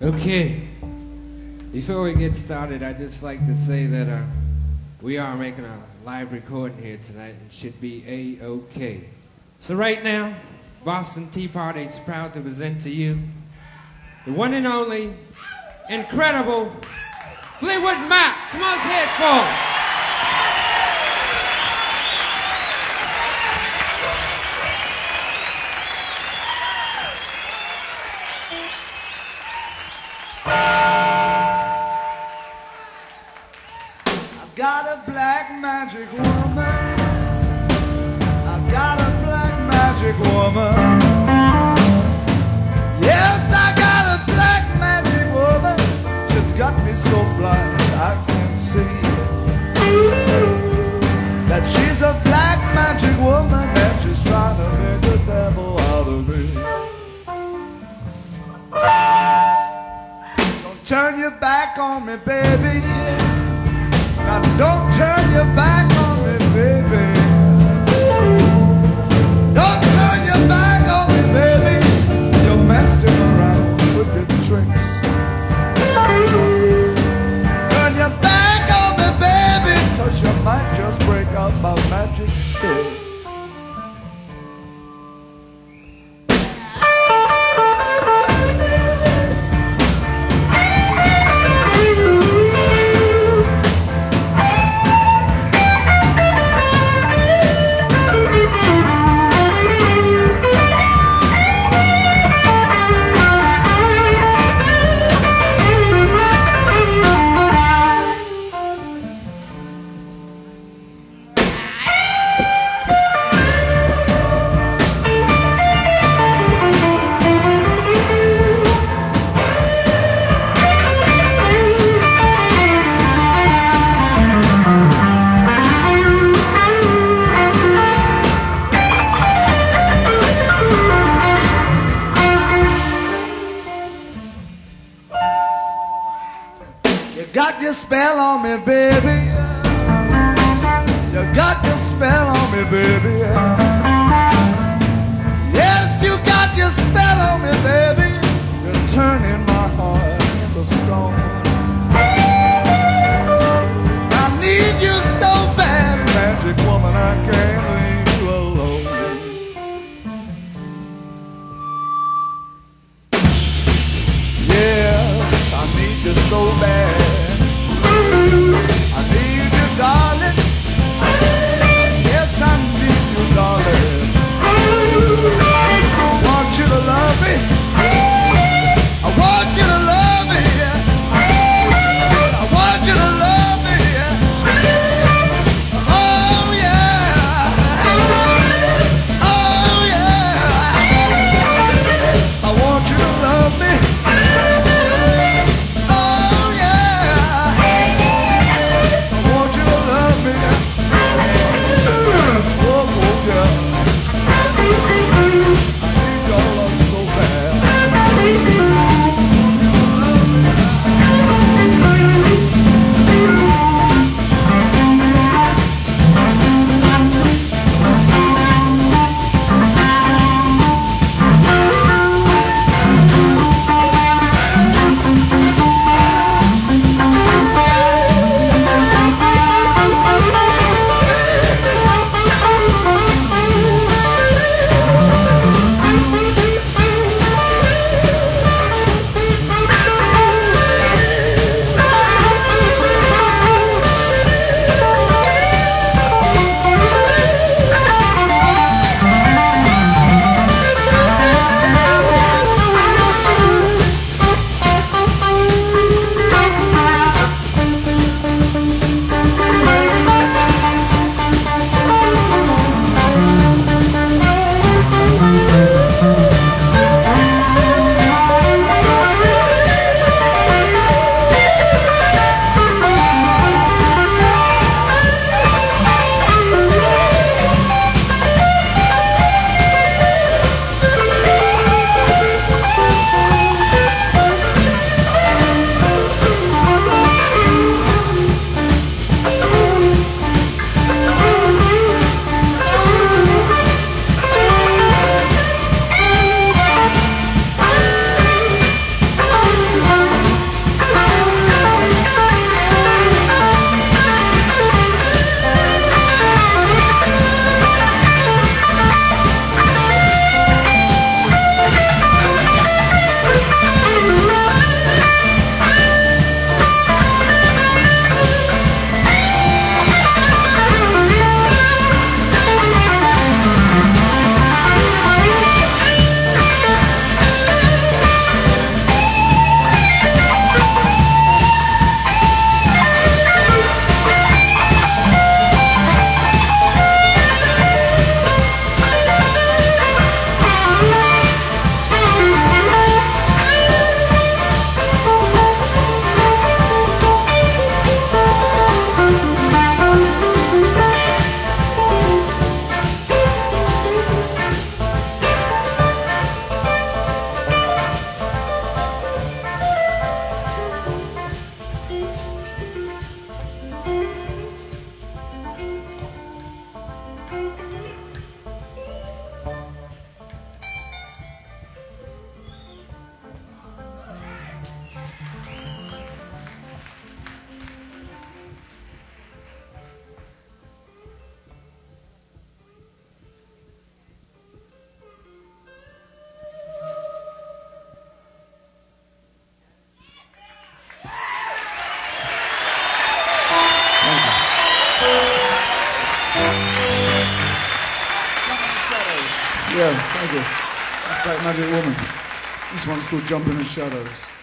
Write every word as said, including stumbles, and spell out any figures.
Okay, before we get started, I'd just like to say that uh, we are making a live recording here tonight and should be A-OK. So right now, Boston Tea Party is proud to present to you the one and only, incredible Fleetwood Mac. Come on, say it for him. Got a black magic woman. I got a black magic woman. Yes, I got a black magic woman. She's got me so blind I can't see that she's a black magic woman and she's trying to make the devil out of me. Don't turn your back on me, baby. Now don't turn your back on me, baby. Don't turn your back on me, baby. You're messing around with your tricks. Turn your back on me, baby, 'cause you might just break out my magic stick. Got your spell on me, baby. You got your spell on me, baby. Yes, you got your spell on me, baby. You're turning my heart into stone. I need you so bad, magic woman, I can't leave you alone. Yes, I need you so bad. I need you, darling. Yes, I need you, darling. I want you to love me. I want you to love me. I want you to love me. Oh yeah. Oh yeah. I want you to love me. Oh yeah. Yeah, thank you. That's Black Magic Woman. This one's called Jumping in Shadows.